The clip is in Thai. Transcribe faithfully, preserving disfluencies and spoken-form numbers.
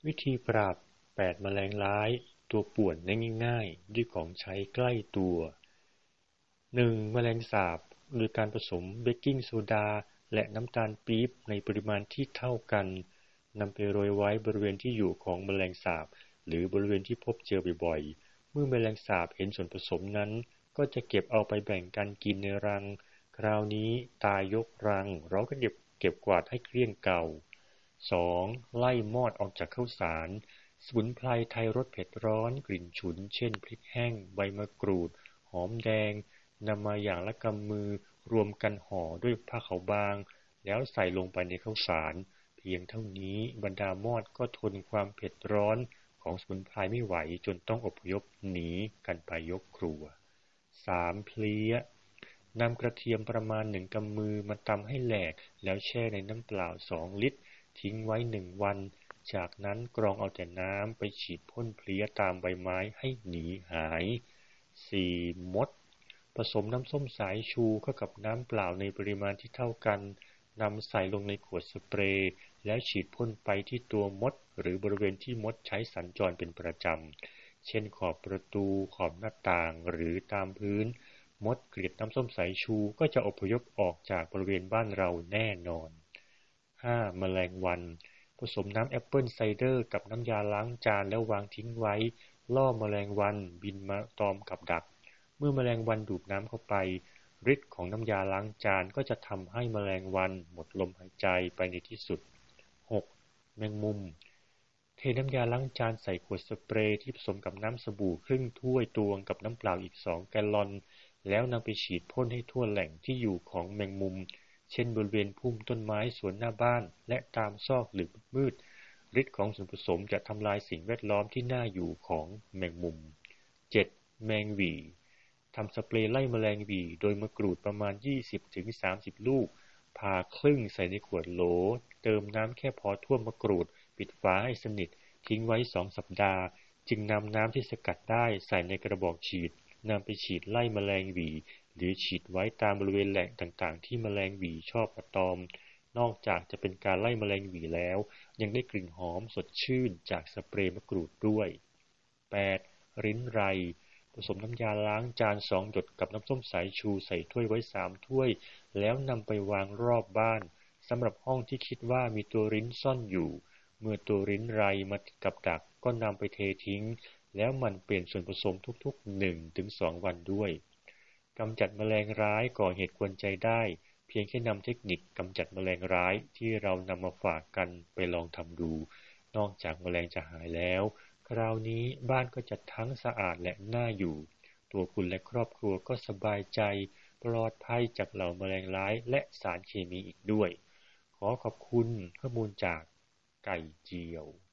วิธีปราบแปดแมลงร้ายตัวป่วนได้ง่ายๆด้วยของใช้ใกล้ตัว หนึ่ง. แมลงสาบโดยการผสมเบกกิ้งโซดาและน้ำตาลปี๊บในปริมาณที่เท่ากันนำไปโรยไว้บริเวณที่อยู่ของแมลงสาบหรือบริเวณที่พบเจอบ่อยๆเมื่อแมลงสาบเห็นส่วนผสมนั้นก็จะเก็บเอาไปแบ่งกันกินในรังคราวนี้ตายยกรังเราก็เก็บเก็บกวาดให้เกลี้ยงเก่า สอง. ไล่มอดออกจากข้าวสารสมุนไพรไทยรสเผ็ดร้อนกลิ่นฉุนเช่นพริกแห้งใบมะกรูดหอมแดงนำมาอย่างละกำมือรวมกันห่อด้วยผ้าขาวบางแล้วใส่ลงไปในข้าวสารเพียงเท่านี้บรรดามอดก็ทนความเผ็ดร้อนของสมุนไพรไม่ไหวจนต้องอพยพหนีกันไปยกครัว สาม. เพลี้ยนำกระเทียมประมาณหนึ่งกำมือมาตำให้แหลกแล้วแช่ในน้ำเปล่าสองลิตรทิ้งไว้หนึ่งวันจากนั้นกรองเอาแต่น้ำไปฉีดพ่นเพลี้ยตามใบไม้ให้หนีหาย สี่. มดผสมน้ำส้มสายชูเข้ากับน้ำเปล่าในปริมาณที่เท่ากันนำใส่ลงในขวดสเปรย์แล้วฉีดพ่นไปที่ตัวมดหรือบริเวณที่มดใช้สัญจรเป็นประจำเช่นขอบประตูขอบหน้าต่างหรือตามพื้นมดเกลียดน้ำส้มสายชูก็จะอพยพออกจากบริเวณบ้านเราแน่นอน ห้า. แมลงวันผสมน้ำแอปเปิลไซเดอร์กับน้ำยาล้างจานแล้ววางทิ้งไว้ล่อแมลงวันบินมาตอมกับดักเมื่อแมลงวันดูดน้ำเข้าไปฤทธิ์ของน้ำยาล้างจานก็จะทำให้แมลงวันหมดลมหายใจไปในที่สุด หก. แมงมุมเทน้ำยาล้างจานใส่ขวดสเปรย์ที่ผสมกับน้ำสบู่ครึ่งถ้วยตวงกับน้ำเปล่าอีกสองแกลลอนแล้วนำไปฉีดพ่นให้ทั่วแหล่งที่อยู่ของแมงมุมเช่นบริเวณพุ่มต้นไม้สวนหน้าบ้านและตามซอกหลืบมืดฤทธิ์ของส่วนผสมจะทำลายสิ่งแวดล้อมที่น่าอยู่ของแมงมุม เจ็ด. แมงหวี่ทำสเปรย์ไล่แมลงหวี่โดยมะกรูดประมาณ ยี่สิบถึงสามสิบ ลูกผ่าครึ่งใส่ในขวดโหลเติมน้ำแค่พอท่วมมะกรูดปิดฝาให้สนิททิ้งไว้สองสัปดาห์จึงนำน้ำที่สกัดได้ใส่ในกระบอกฉีดนำไปฉีดไล่แมลงหวี่หรือฉีดไว้ตามบริเวณแหล่งต่างๆที่แมลงหวี่ชอบมาตอมนอกจากจะเป็นการไล่แมลงหวี่แล้วยังได้กลิ่นหอมสดชื่นจากสเปรย์มะกรูดด้วย แปด. ริ้นไรผสมน้ำยาล้างจานสองหยดกับน้ำส้มสายชูใส่ถ้วยไว้สามถ้วยแล้วนำไปวางรอบบ้านสำหรับห้องที่คิดว่ามีตัวริ้นซ่อนอยู่เมื่อตัวริ้นไรมาติดกับดักก็นำไปเททิ้งแล้วหมั่นเปลี่ยนส่วนผสมทุกๆ หนึ่งถึงสอง วันด้วยกำจัดแมลงร้ายก่อเหตุกวนใจได้เพียงแค่นำเทคนิคกำจัดแมลงร้ายที่เรานำมาฝากกันไปลองทำดูนอกจากแมลงจะหายแล้วคราวนี้บ้านก็จะทั้งสะอาดและน่าอยู่ตัวคุณและครอบครัวก็สบายใจปลอดภัยจากเหล่าแมลงร้ายและสารเคมีอีกด้วยขอขอบคุณข้อมูลจากไก่เจียว